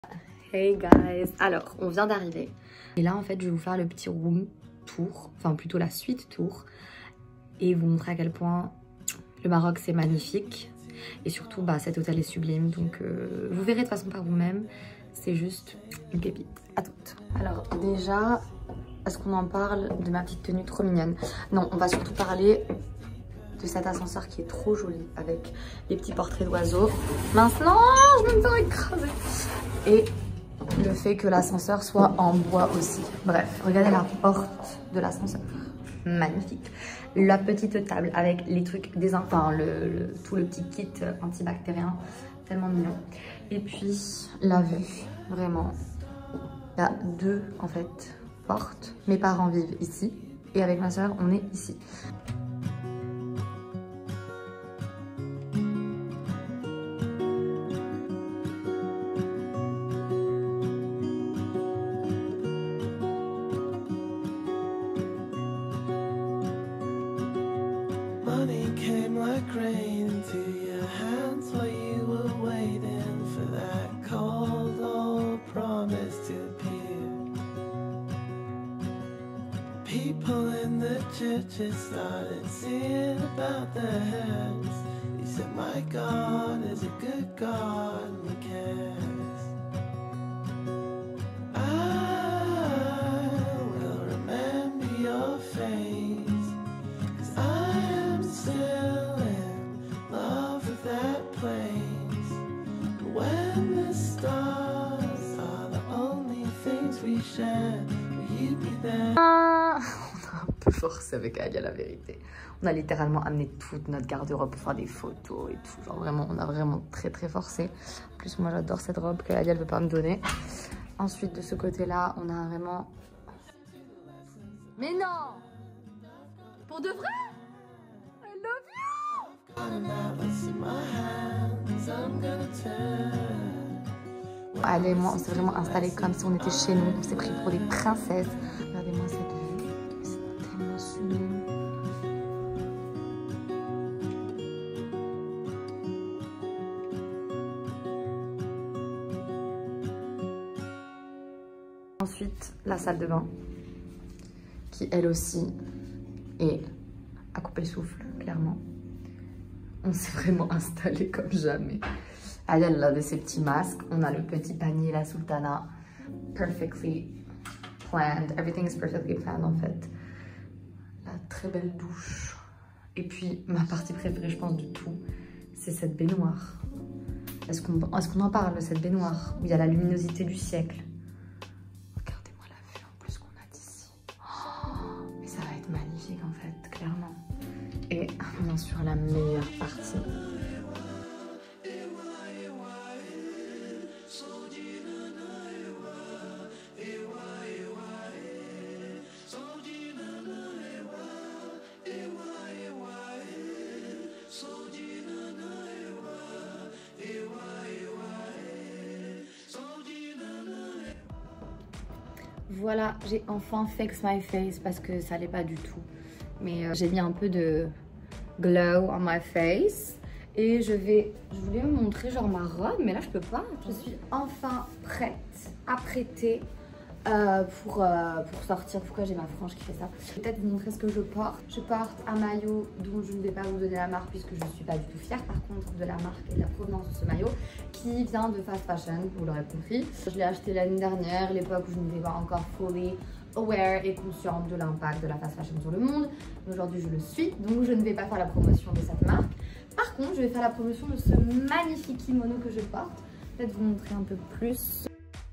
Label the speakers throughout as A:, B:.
A: Hey guys, alors on vient d'arriver et là en fait je vais vous faire le petit room tour, enfin plutôt la suite tour et vous montrer à quel point le Maroc c'est magnifique et surtout bah, cet hôtel est sublime, donc vous verrez de toute façon par vous-même, c'est juste une pépite. À toutes. Alors déjà, est-ce qu'on en parle de ma petite tenue trop mignonne? Non, on va surtout parler de cet ascenseur qui est trop joli avec les petits portraits d'oiseaux. Maintenant, je vais me faire écraser. Et le fait que l'ascenseur soit en bois aussi. Bref, regardez la porte de l'ascenseur. Magnifique. La petite table avec les trucs enfin tout le petit kit antibactérien. Tellement mignon. Et puis la vue, vraiment. Il y a deux en fait portes. Mes parents vivent ici. Et avec ma soeur, on est ici.
B: Money came like rain into your hands while you were waiting for that cold old promise to appear. People in the churches started singing about their hands. They said, my God is a good God and he cares. I will remember your face. Still in love with that place. When the stars are the only things we share, will you be there?
A: On a un peu forcé avec Alia, la vérité. On a littéralement amené toute notre garde-robe pour faire des photos et tout. Genre vraiment, on a vraiment très forcé. En plus, moi j'adore cette robe que Alia ne veut pas me donner. Ensuite, de ce côté-là, on a vraiment... Mais non! Pour de vrai? Elle et moi, on s'est vraiment installés comme si on était chez nous. On s'est pris pour des princesses. Regardez-moi cette vue. C'est tellement sublime. Ensuite, la salle de bain. Qui, elle aussi, est à couper le souffle, clairement. On s'est vraiment installé comme jamais. Elle avait ses petits masques. On a le petit panier, la sultana. Perfectly planned. Everything is perfectly planned en fait. La très belle douche. Et puis, ma partie préférée, je pense, du tout, c'est cette baignoire. Est-ce qu'on en parle de cette baignoire où il y a la luminosité du siècle? Regardez-moi la vue en plus qu'on a d'ici. Oh, mais ça va être magnifique en fait, clairement. Et bien sûr la meilleure partie. Voilà, j'ai enfin fix my face parce que ça allait pas du tout. Mais j'ai mis un peu de glow on my face. Et je voulais vous montrer genre ma robe, mais là je peux pas. Je suis enfin prête, apprêtée pour sortir. Pourquoi j'ai ma frange qui fait ça? Je vais peut-être vous montrer ce que je porte. Je porte un maillot dont je ne vais pas vous donner la marque puisque je ne suis pas du tout fière par contre de la marque et de la provenance de ce maillot qui vient de fast fashion, vous l'aurez compris. Je l'ai acheté l'année dernière, l'époque où je n'étais pas encore fully aware et consciente de l'impact de la fast fashion sur le monde. Aujourd'hui je le suis, donc je ne vais pas faire la promotion de cette marque. Par contre, je vais faire la promotion de ce magnifique kimono que je porte. Peut-être vous montrer un peu plus.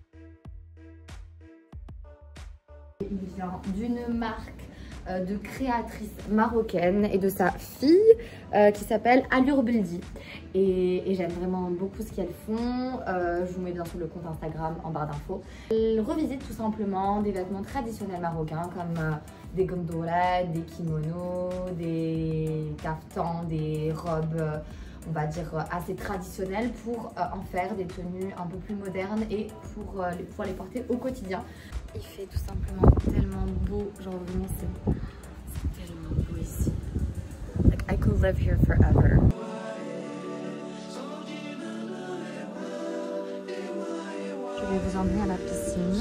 A: Il vient d'une marque de créatrice marocaine et de sa fille qui s'appelle Allure Beldi. Et j'aime vraiment beaucoup ce qu'elles font. Je vous mets bien sûr le compte Instagram en barre d'infos. Elles revisitent tout simplement des vêtements traditionnels marocains comme des gondolas, des kimonos, des kaftans, des robes on va dire assez traditionnelles pour en faire des tenues un peu plus modernes et pour les porter au quotidien. Il fait tout simplement tellement beau, genre vraiment c'est tellement beau ici. Like I could live here forever. Je Je vais vous emmener à la piscine.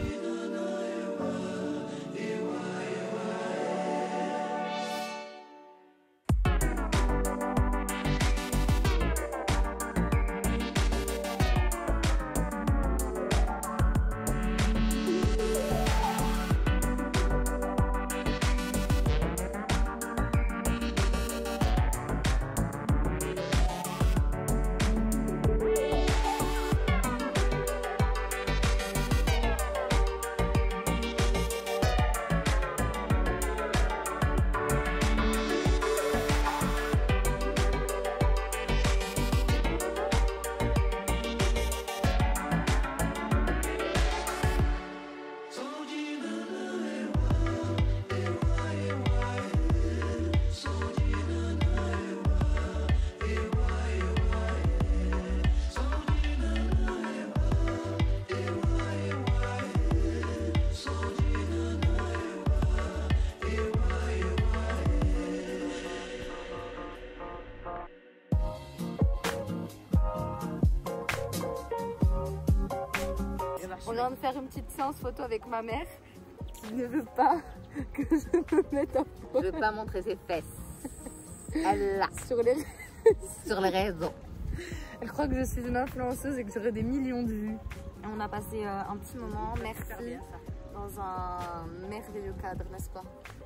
A: On vient de faire une petite séance photo avec ma mère qui ne veut pas que je me mette à poil.
C: Je veux pas montrer ses fesses. Elle l'a sur les réseaux.
A: Elle croit que je suis une influenceuse et que j'aurai des millions de vues. On a passé un petit moment, merci, dans un merveilleux cadre, n'est-ce pas?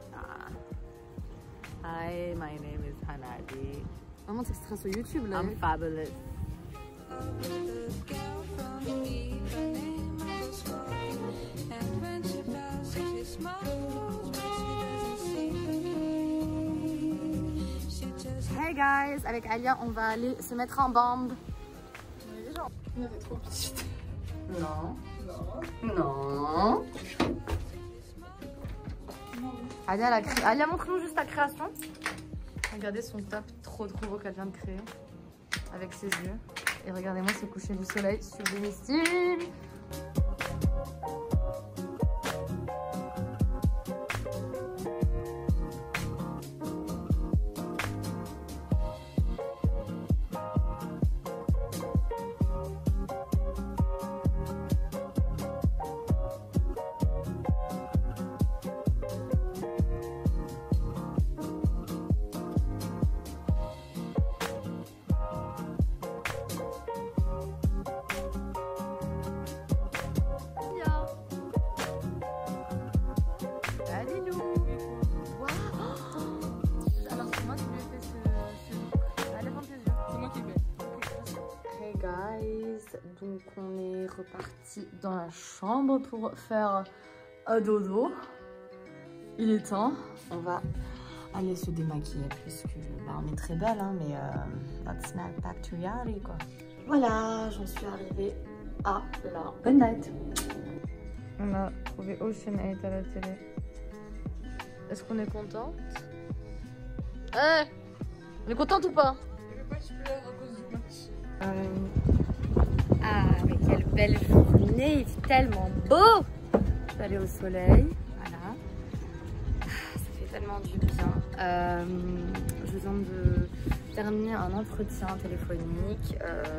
C: Hi, my name is Hanadi.
A: Vraiment, c'est extrait sur YouTube là.
C: I'm fabulous.
A: Hey guys, avec Alia, on va aller se mettre en bande.
D: On était trop petite.
C: Non. Non.
A: Alia, montre-nous juste ta création. Regardez son top trop beau qu'elle vient de créer. Avec ses yeux. Et regardez-moi ce coucher du soleil sublimissime. Donc on est reparti dans la chambre pour faire un dodo. Il est temps. On va aller se démaquiller puisque on est très belle, hein, mais let's not back to reality quoi. Voilà, j'en suis arrivée à la bonne night. On a trouvé Ocean 8 à la télé. Est-ce qu'on est contente? On est contente ou pas?
D: Je veux pas que je pleure à cause du match.
A: Ah, mais quelle belle journée, il fait tellement beau. Je vais aller au soleil, voilà. Ça fait tellement du bien. Je viens de terminer un entretien téléphonique.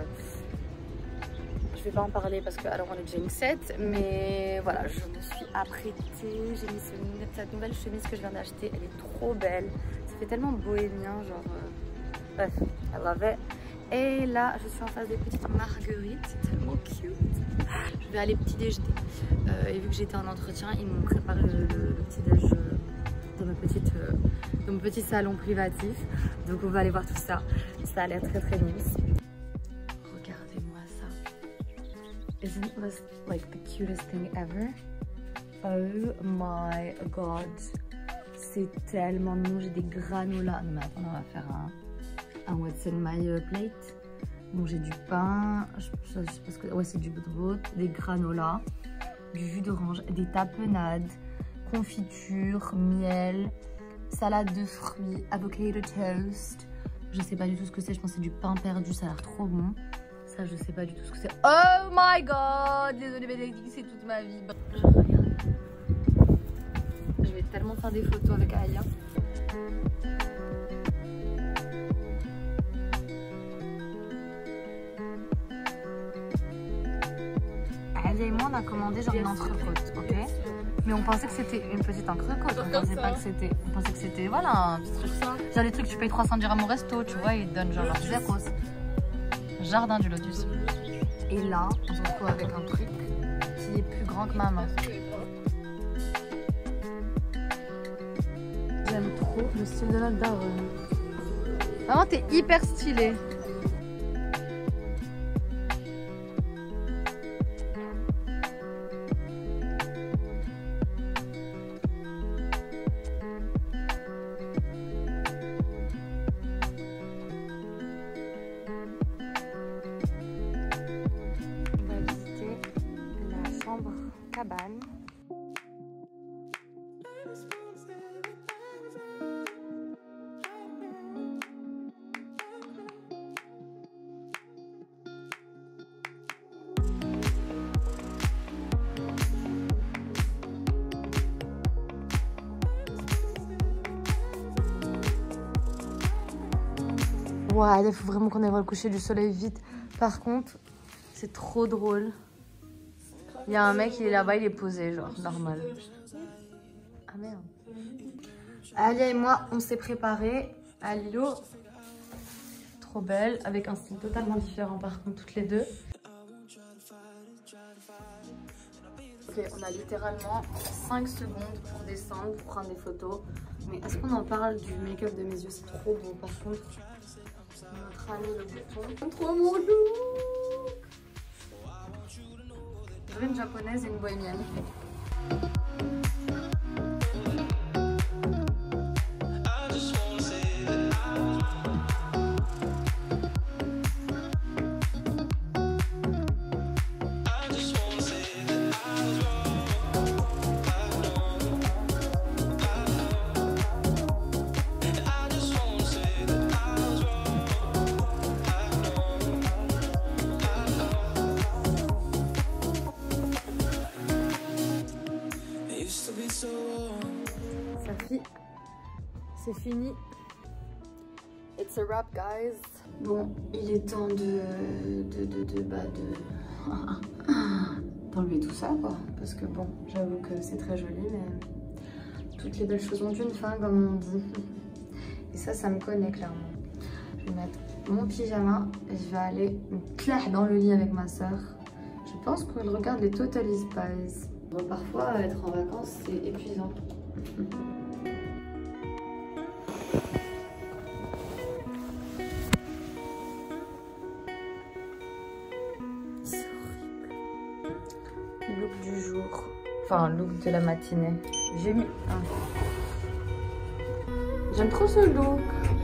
A: Je vais pas en parler parce que alors on est déjà 7, mais voilà, je me suis apprêtée. J'ai mis cette nouvelle chemise que je viens d'acheter, elle est trop belle. Ça fait tellement bohémien, genre. Bref, I love it. Et là, je suis en face des petites marguerites, c'est tellement cute. Je vais aller petit déjeuner. Et vu que j'étais en entretien, ils m'ont préparé le petit déj dans mon petit salon privatif. Donc on va aller voir tout ça. Ça a l'air très nice. Regardez-moi ça. Isn't this like the cutest thing ever? Oh my god. C'est tellement mignon. J'ai des granolas. Non mais attends, on va faire un what's in my plate. Donc j'ai du pain, je sais pas ce que... Ouais, c'est du bout des granolas, du jus d'orange, des tapenades, confiture, miel, salade de fruits, avocado toast. Je sais pas du tout ce que c'est, je pense que c'est du pain perdu, ça a l'air trop bon. Ça, je sais pas du tout ce que c'est. Oh my god! Désolée Bénédicte, c'est toute ma vie. Je regarde. Je vais tellement faire des photos avec Alia. Alia et moi, on a commandé genre une entrecôte, ok? Mais on pensait que c'était une petite entrecôte. On pensait pas que c'était. On pensait que c'était, voilà, un petit truc ça. Genre les trucs, tu payes 300 dirhams au resto, tu vois, ils te donnent genre leur zéros. Jardin du Lotus. Et là, on se retrouve avec un truc qui est plus grand que ma main. J'aime trop le style de notre daronne. Vraiment, t'es hyper stylée. On va visiter la chambre cabane. Ouais, il faut vraiment qu'on aille voir le coucher du soleil vite. Par contre, c'est trop drôle. Il y a un mec, il est là-bas, il est posé, genre, normal. Ah merde. Alia et moi, on s'est préparés à Lilo. Trop belle, avec un style totalement différent par contre, toutes les deux. Ok, on a littéralement 5 secondes pour descendre, pour prendre des photos. Mais est-ce qu'on en parle du make-up de mes yeux? C'est trop beau par contre. On va le bouton. Trop mon look. Une japonaise et une bohémienne. Safi, c'est fini. It's a wrap, guys. Bon, il est temps d'enlever tout ça, quoi. Parce que bon, j'avoue que c'est très joli, mais toutes les belles choses ont une fin, comme on dit. Et ça me connaît clairement. Je vais mettre mon pyjama et je vais aller me clair dans le lit avec ma soeur. Je pense qu'elle regarde les Totally Spies. Bon, parfois, être en vacances, c'est épuisant. C'est horrible. Look du jour. Enfin, look de la matinée. J'ai mis un. J'aime trop ce look.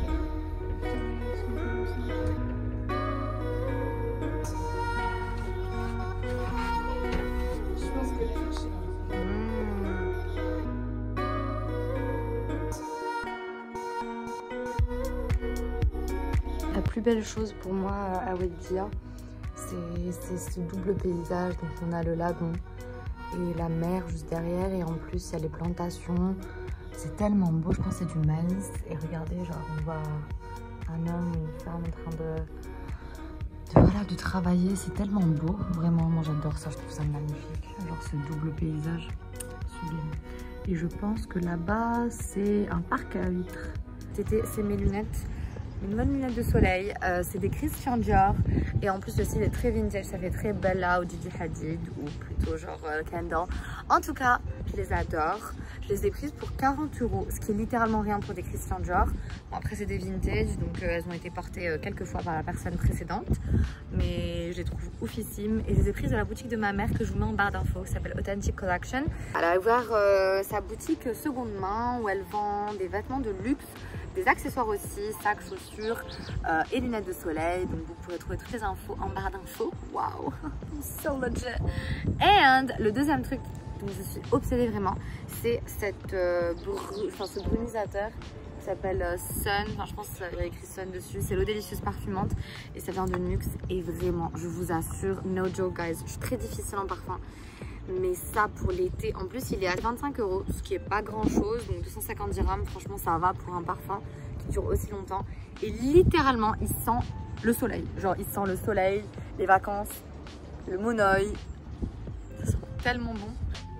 A: La plus belle chose pour moi à Wedia, c'est ce double paysage. Donc on a le lagon et la mer juste derrière, et en plus il y a les plantations. C'est tellement beau, je pense que c'est du maïs. Et regardez, genre on voit un homme et une femme en train de travailler. C'est tellement beau, vraiment, moi j'adore ça, je trouve ça magnifique. Genre ce double paysage, sublime. Et je pense que là-bas c'est un parc à huîtres. C'est mes lunettes. Une bonne lunette de soleil, c'est des Christian Dior, et en plus le style est très vintage, ça fait très Bella ou Gigi Hadid, ou plutôt genre Kendall. En tout cas, je les adore. Je les ai prises pour 40 €, ce qui est littéralement rien pour des Christian Dior. Bon, après c'est des vintage, donc elles ont été portées quelques fois par la personne précédente, mais je les trouve oufissimes. Et je les ai prises à la boutique de ma mère que je vous mets en barre d'infos, qui s'appelle Authentic Collection. Elle a ouvert sa boutique seconde main où elle vend des vêtements de luxe, des accessoires aussi, sacs, chaussures et lunettes de soleil. Donc vous pourrez trouver toutes les infos en barre d'infos. Waouh, so legit. Et le deuxième truc dont je suis obsédée vraiment, c'est ce brunisateur qui s'appelle Sun. Enfin, je pense qu'il y a écrit Sun dessus. C'est l'eau délicieuse parfumante et ça vient de Nuxe. Et vraiment, je vous assure, no joke guys, je suis très difficile en parfum. Mais ça pour l'été, en plus il est à 25 €, ce qui est pas grand chose, donc 250 dirhams, franchement ça va pour un parfum qui dure aussi longtemps. Et littéralement il sent le soleil, genre il sent le soleil, les vacances, le monoeil,
D: tellement bon.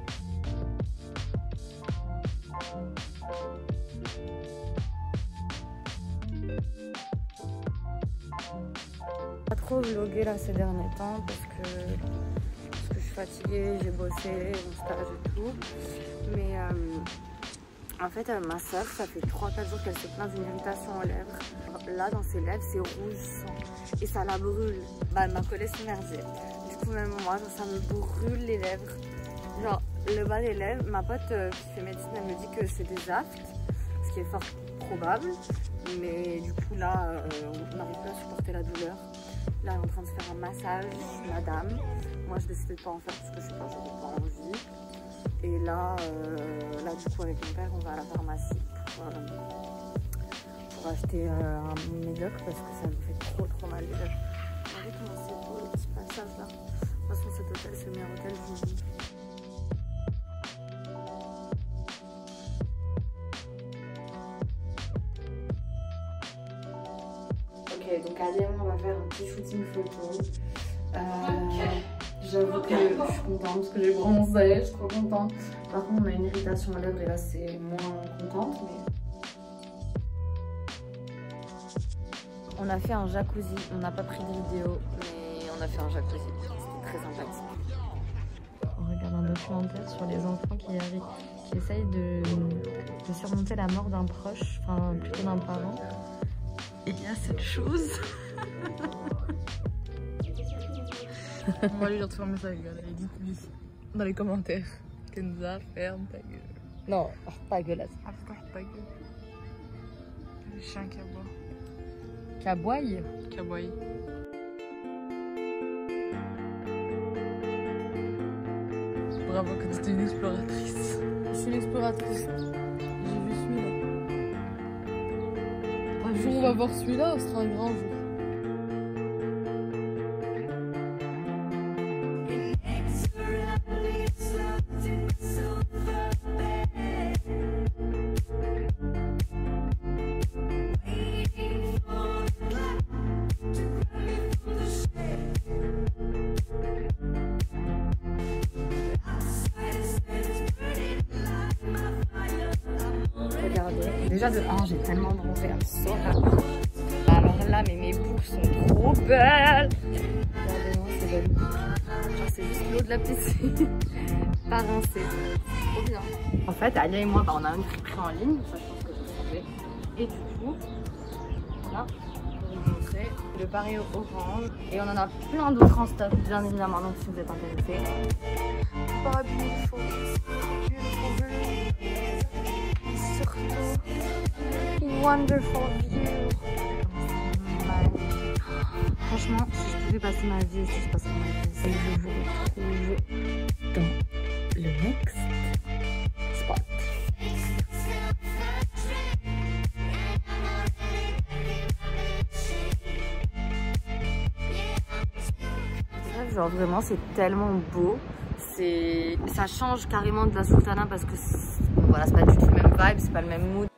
A: Pas trop vlogué là ces derniers temps parce que je suis fatiguée, j'ai bossé, mon stage et tout. Mais en fait ma soeur, ça fait 3-4 jours qu'elle se plaint d'une irritation aux lèvres. Là dans ses lèvres c'est rouge sang et ça la brûle. Bah elle m'a collé son merdier. Du coup même moi ça me brûle les lèvres. Genre le bas des lèvres, ma pote qui fait médecine elle me dit que c'est des aftes, ce qui est fort probable. Mais du coup là on n'arrive pas à supporter la douleur. Là, elle est en train de se faire un massage, madame. Moi, je décidais de pas en faire parce que je sais pas, j'avais pas envie. Et là, du coup, avec mon père, on va à la pharmacie pour acheter un médoc parce que ça me fait trop mal les lèvres. Regardez comment c'est beau le petit passage là. De toute façon, cet hôtel, c'est le meilleur hôtel du monde. Ok, donc Adèle, on va faire un petit shooting photo. J'avoue que je suis contente parce que j'ai bronzé, je suis trop contente. Par contre, on a une irritation aux lèvres et là, c'est moins contente. Mais... On a fait un jacuzzi, on n'a pas pris de vidéo, mais on a fait un jacuzzi. C'était très sympathique. On regarde un documentaire sur les enfants qui essayent de surmonter la mort d'un proche, enfin plutôt d'un parent. Et il y a cette chose.
D: On va lui dire de fermer sa gueule. Et dites-lui dans les commentaires. Kenza, ferme ta gueule.
A: Non, ta gueule.
D: Ah, pourquoi ta gueule? Le chien qui aboie.
A: Qui aboie?
D: Qui aboie. Bravo, que tu es une exploratrice.
A: Je suis l'exploratrice.
D: J'ai vu celui-là. Un jour, on va voir celui-là, ce sera un grand jour.
A: Déjà de 1, j'ai tellement bronzé à alors là, mais mes boucles sont trop belles. Regardez-moi ces belles boucles. Genre c'est juste l'eau de la piscine. Pas rincé. Trop bien. En fait, Alia et moi, on a une friperie en ligne. Ça, je pense que vous savez. Et du coup, là, je vais vous montrer le Paris orange. Et on en a plein d'autres en stock, bien évidemment. Donc si vous êtes intéressés.
D: Pas beautiful. Beautiful blue. Surtout.
A: Wonderful view. Franchement, si je pouvais passer ma vie ici, je passerais ma vie ici. Et je vous retrouve dans le next spot. Bref, genre vraiment, c'est tellement beau. Ça change carrément de la Sultana parce que voilà, c'est pas du tout le même vibe, c'est pas le même mood.